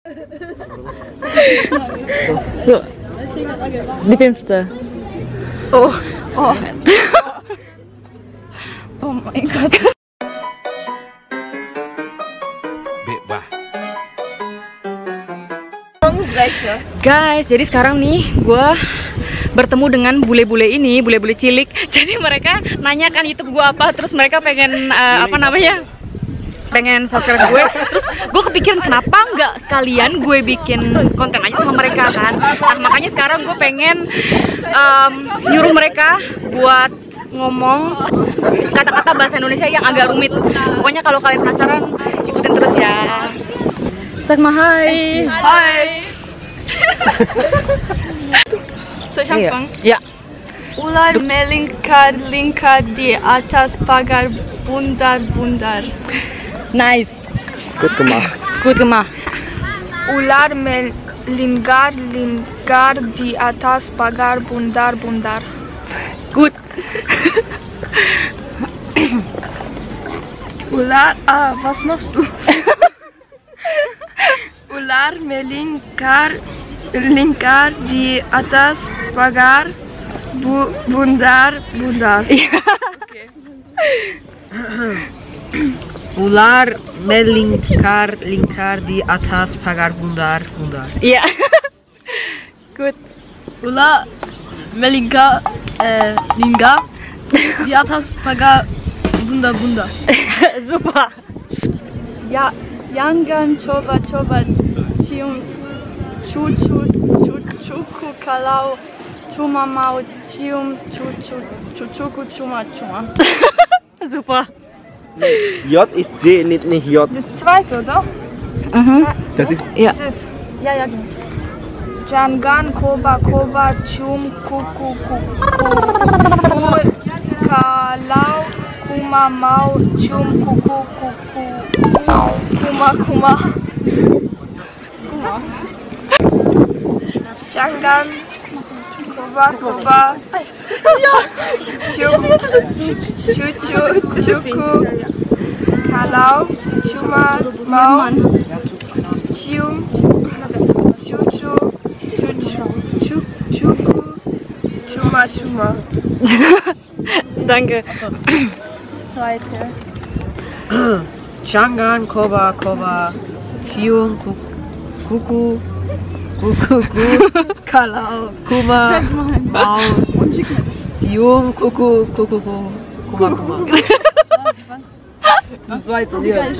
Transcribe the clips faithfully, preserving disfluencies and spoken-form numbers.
So, die fünfte. Oh, oh. Oh mein Gott. Guys, jadi sekarang nih gue bertemu dengan bule-bule ini, bule-bule cilik. Jadi mereka nanya kan YouTube gue apa, terus mereka pengen uh, apa namanya, pengen subscribe gue. Terus gue kepikiran kenapa nggak sekalian gue bikin konten aja sama mereka kan. Nah makanya sekarang gue pengen um, nyuruh mereka buat ngomong kata-kata bahasa Indonesia yang agak rumit. Pokoknya kalau kalian penasaran, ikutin terus ya. Sagma hai. Hai. Soll ich anfangen? Ja. Ular melingkar lingkar di atas pagar bundar bundar. Nice. Gut gemacht. Gut gemacht. Ular melingkar lingkar di atas pagar bundar bundar. Gut. Ular, ah, was machst du? Ular melingkar lingkar di atas pagar bu bundar bundar. Okay. Ular melingkar lingkar di atas pagar bundar bundar. Iya. Gut. Ular melingkar äh, lingkar di atas pagar bundar bundar. Super. Ya, yangan coba coba cium cu cu cu cuku kalau cuma mau cium cu cu cu cuku cuma cuma. Super. J ist J, nicht, nicht J. Das zweite, oder? Mhm. Das ist Ja. Das ist, ja, ja, genau. Jangan koba koba cium kuku kuku kalau kuma mau cium kuku kuku kuma kuma kuma. Jangan koba koba cium cucu cuku kalau cuma mau cium cucu cucu cucu cuma cuma. Danke. Zweite. Jangan koba koba cium kuku kuku kalau kuma mau cium kuku kuku kuma kuma. Das zweite hier.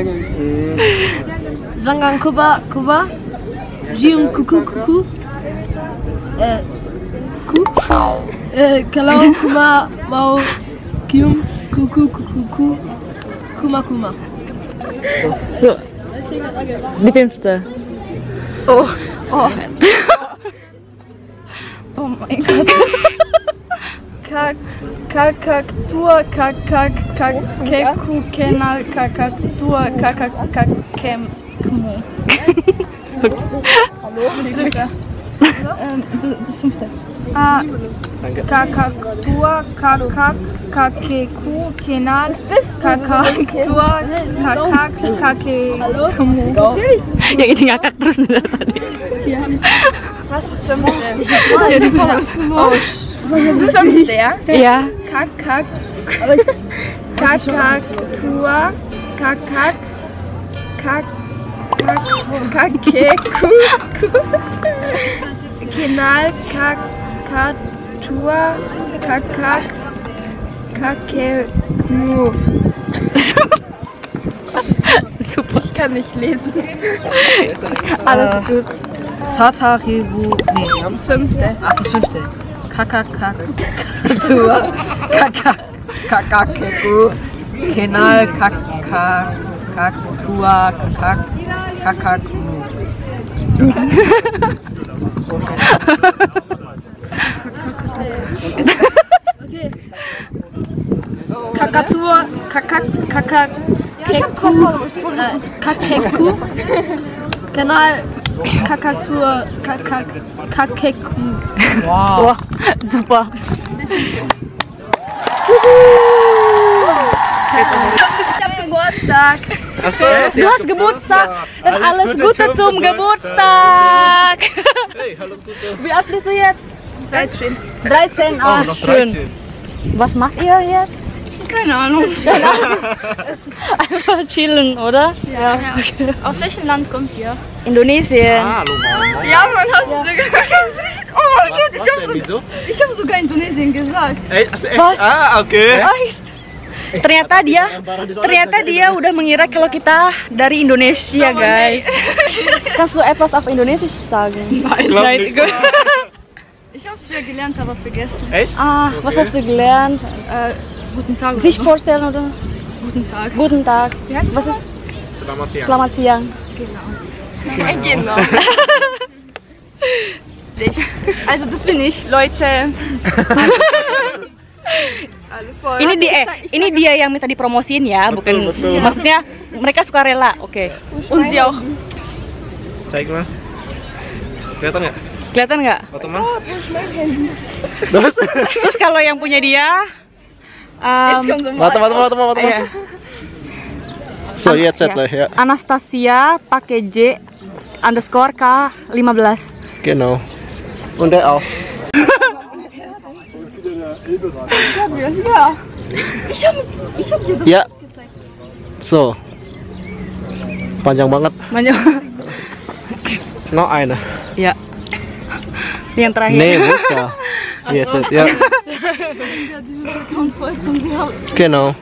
Jangan koba koba cium kuku kuku äh ku äh kalau kuma mau cium kuku kuku kuma kuma. So, die fünfte. Oh, oh. Oh mein Gott. Kak, kakaktua, kakak, kakeku, kenal, kakaktua, kakak, kakemu. Das dritte. Ähm, das fünfte. Ah, kakaktua, kakak, kakeku, kenal, kakaktua, kakak, kakemu. Yang ini ngakak terus dari tadi. Was ist das fünfte? Ja, die oh, das fünfte, ja? Ja. Kakak, kakaktua, kakak, kak, kakeku, kenal, kakatua, kakak, kakemu. Super. Ich kann nicht lesen. Alles gut. Sataribu, nee, Das fünfte. ach das fünfte. Kakakatua, kakak, kakakeku, kenal, kakak, kaktua, kakak, kakakmu. Okay. Kakatua, kakak, kakak, keku, äh, kakeku, kenal, kakatua, kakak, kakeku. Wah, super. Ich hab gewusst. Geburtstag. Achso, Du hast Geburtstag. Und alles Gute zum Geburtstag. Hey, alles Gute. Wie alt bist du jetzt? dreizehn. dreizehn, Oh, ah, noch schön. dreizehn. Was macht ihr jetzt? Keine Ahnung. Einfach chillen, oder? Ja. Aus welchem Land kommt ihr? Indonesien. Ah, Mama. Ja, man hast du gesagt. Oh mein Gott, ich Was hab, denn, so, wieso? ich hab sogar Indonesien gesagt. Eh, also echt? Was? Ah, oke. Echt? Ternyata dia, ternyata dia udah mengira kalau kita dari Indonesia, guys. Kannst du etwas auf Indonesisch sagen? Ich glaub nicht. Ich hab's früher gelernt, aber vergessen. Echt? Ah, was hast du gelernt? Äh, guten Tag. Sich oder so. vorstellen oder? Guten Tag. Guten Tag. Wie heißt Was ist? Selamat siang. Selamat siang. Äh, genau. Also das bin ich, Leute. Alle voll. Ini dia, eh, Ich sag- ich ini sag- dia yang minta dipromosiin ya, bukan? betul. Maksudnya mereka suka rela, oke? Und sie auch. Zeig mal. Kelihatan nggak? Kelihatan nggak? Foto man? Das? Terus kalau yang punya dia, um, Jetzt kommt so Warte, warte, warte, warte, iya. warte. So, jetzt Ya. setelah ya. Anastasia pakai J underscore K lima belas. Genau. Und der auch. Ja. Ich hab, ich hab dir das Ya. So. Panjang banget. Banyak. No eine. Ya. Yang terakhir. Nee, bukan. Jetzt, jetzt, ja. Account voll zum Glauben. Genau.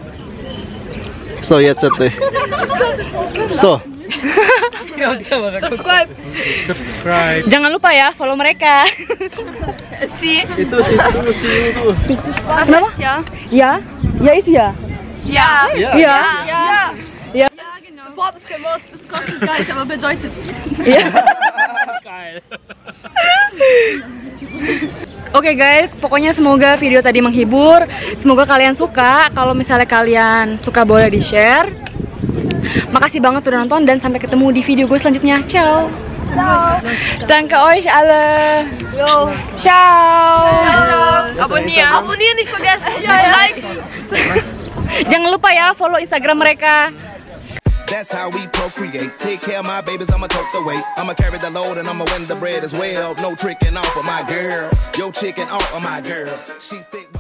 So, jetzt setelah. So. Subscribe. Subscribe. Jangan lupa ya follow mereka. Sie. Itu sih dulu sih itu. Was heißt ja? Ya, ya itu ya. Ja. Ja. Ya. Ja. Ja. Ja, genau. Support ist kein Wort, das kostet Geld, aber bedeutet viel. Ya. Oke guys, pokoknya semoga video tadi menghibur. Semoga kalian suka. Kalau misalnya kalian suka boleh di share. Makasih banget udah nonton dan sampai ketemu di video gue selanjutnya. Ciao. Danke euch alle. Jo. Ciao. Abonnieren. Abonnieren nicht vergessen. Ja, like. Jangan lupa ya follow Instagram mereka. That's how we procreate. Take care of my babies, I'ma tote the weight. I'ma carry the load and I'ma win the bread as well. No tricking off of my girl. Yo chicken off of my girl. She thick.